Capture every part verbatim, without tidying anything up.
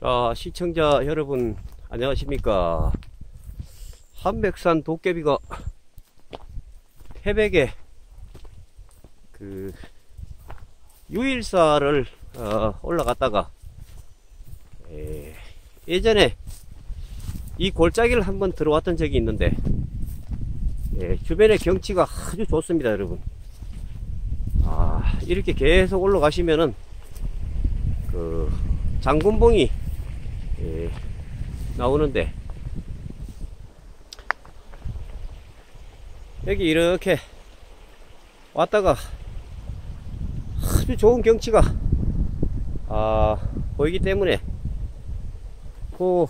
자, 시청자 여러분 안녕하십니까. 한백산 도깨비가 태백에 그 유일사를 어, 올라갔다가 에, 예전에 이 골짜기를 한번 들어왔던 적이 있는데 예, 주변의 경치가 아주 좋습니다 여러분. 아, 이렇게 계속 올라가시면은 그 장군봉이 예, 나오는데 여기 이렇게 왔다가 아주 좋은 경치가 아, 보이기 때문에 그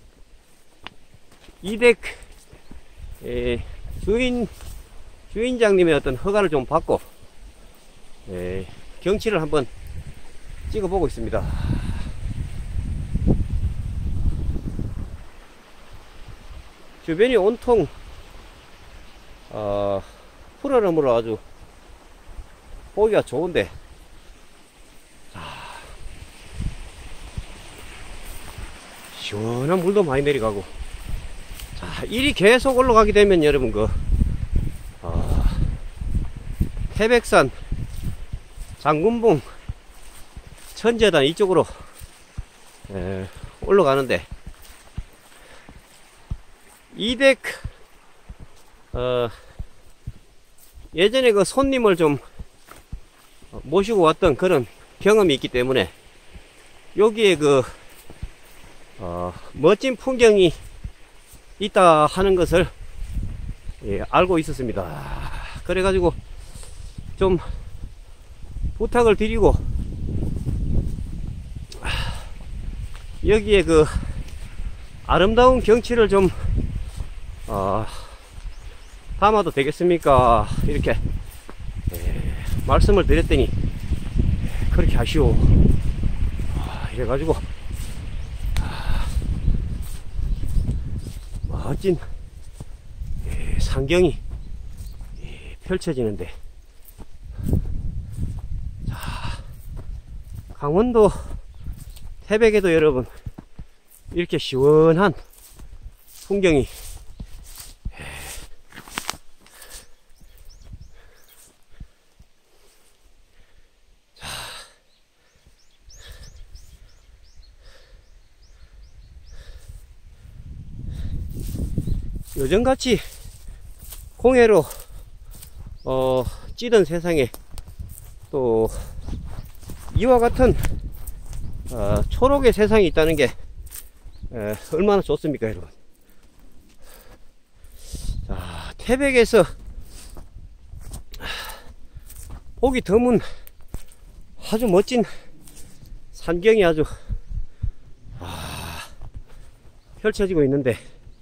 이댁 예, 주인 주인장님의 어떤 허가를 좀 받고 예, 경치를 한번 찍어보고 있습니다. 주변이 온통 어, 푸르름으로 아주 보기가 좋은데 자, 시원한 물도 많이 내려가고 자, 일이 계속 올라가게 되면 여러분 그 어, 태백산 장군봉 천재단 이쪽으로 에, 올라가는데 이댁 어, 예전에 그 손님을 좀 모시고 왔던 그런 경험이 있기 때문에 여기에 그 어, 멋진 풍경이 있다 하는 것을 예, 알고 있었습니다. 그래가지고 좀 부탁을 드리고 여기에 그 아름다운 경치를 좀 어, 담아도 되겠습니까? 이렇게 예, 말씀을 드렸더니 그렇게 하시오. 아, 이래가지고 아, 멋진 예, 상경이 예, 펼쳐지는데 자, 강원도 태백에도 여러분 이렇게 시원한 풍경이 자, 요즘같이 공해로 어, 찌든 세상에 또 이와 같은 어, 초록의 세상이 있다는 게 에, 얼마나 좋습니까 여러분. 자, 태백에서 보기 드문 아주 멋진 산경이 아주 아, 펼쳐지고 있는데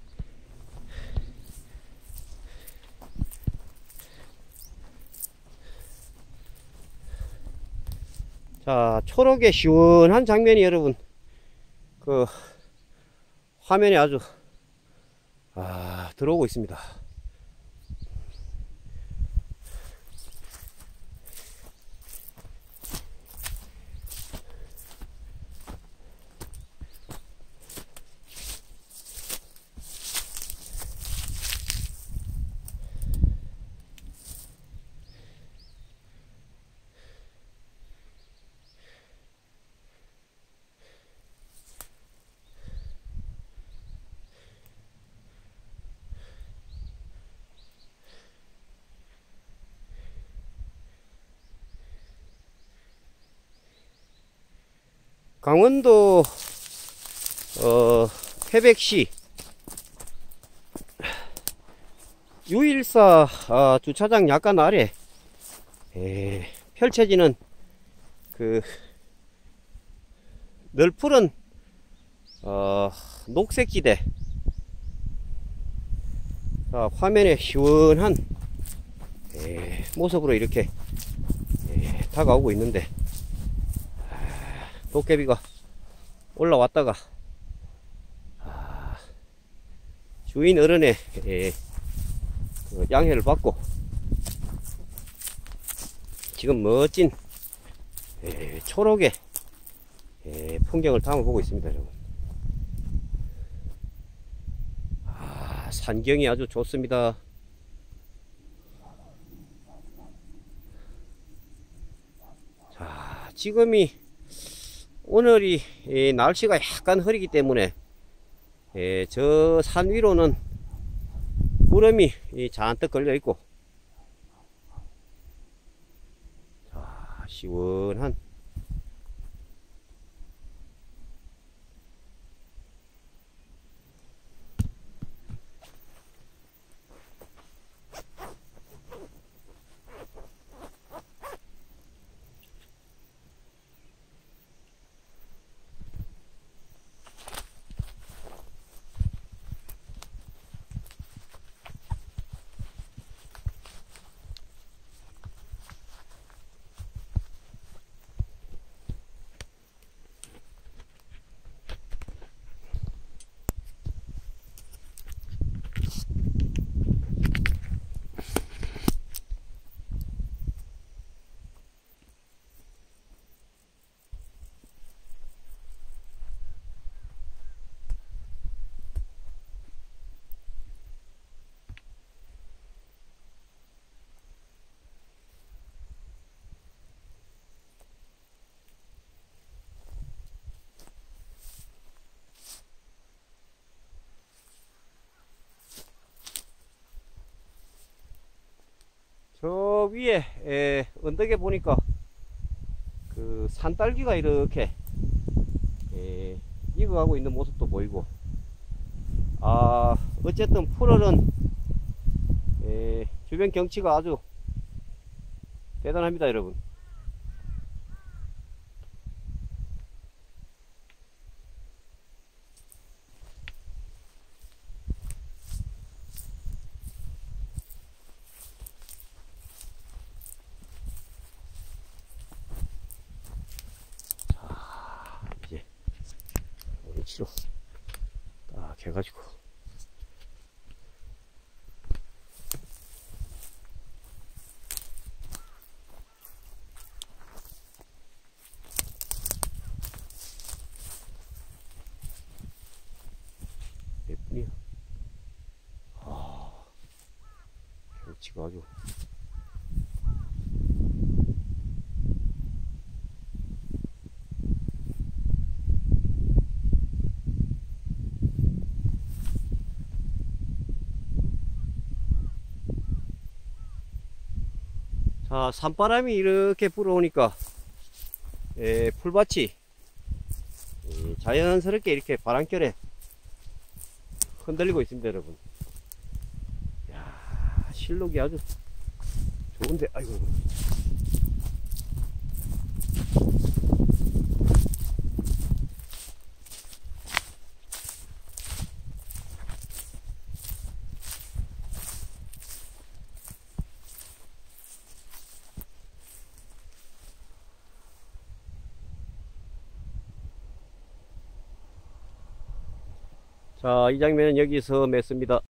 자, 초록의 시원한 장면이 여러분 그 화면에 아주 아, 들어오고 있습니다. 강원도 어, 태백시 유일사 아, 주차장 약간 아래 에, 펼쳐지는 그 널푸른 어, 녹색지대 자, 화면에 시원한 에, 모습으로 이렇게 에, 다가오고 있는데 도깨비가 올라왔다가 아, 주인 어른의 예, 그 양해를 받고 지금 멋진 예, 초록의 예, 풍경을 담아보고 있습니다 여러분. 환경이 아주 좋습니다. 자, 지금이 오늘이 예, 날씨가 약간 흐리기 때문에 예, 저 산 위로는 구름이 예, 잔뜩 걸려 있고, 자, 시원한 저 위에 에, 언덕에 보니까 그 산딸기가 이렇게 에, 익어가고 있는 모습도 보이고, 아 어쨌든 푸르른 에, 주변 경치가 아주 대단합니다, 여러분. 이제 위치로 딱 해가지고 예쁘네요. 아, 경치가 아주 자, 산바람이 이렇게 불어오니까 에, 풀밭이 에, 자연스럽게 이렇게 바람결에 흔들리고 있습니다, 여러분. 야, 실록이 아주 좋은데, 아이고. 자, 이 장면은 여기서 맺습니다.